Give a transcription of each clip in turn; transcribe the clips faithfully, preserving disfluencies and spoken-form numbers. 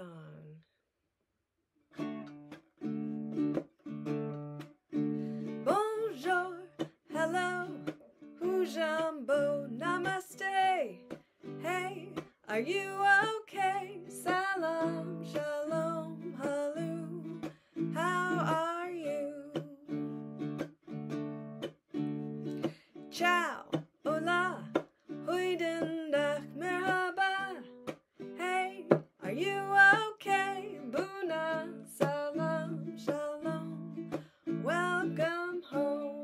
song. Bonjour, hello, hujambo, namaste. Hey, are you okay? Salam, shalom, halu. How are you? Ciao, hola, goedendag, merhaba. Hey, are you okay? Buna, salam, shalom. Welcome home.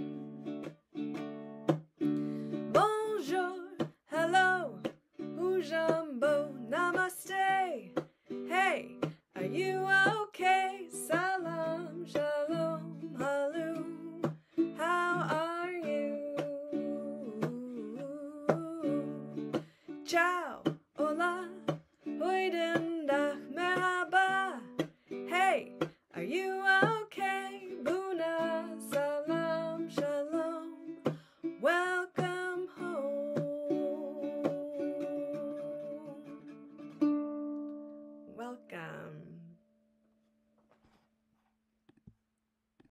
Bonjour, hello, hujambo, namaste. Hey, are you okay? Salam, shalom, halu. How are you? Ciao, hola, goedendag, merhaba. Hey, are you okay? Buna, salam, shalom. Welcome home. Welcome.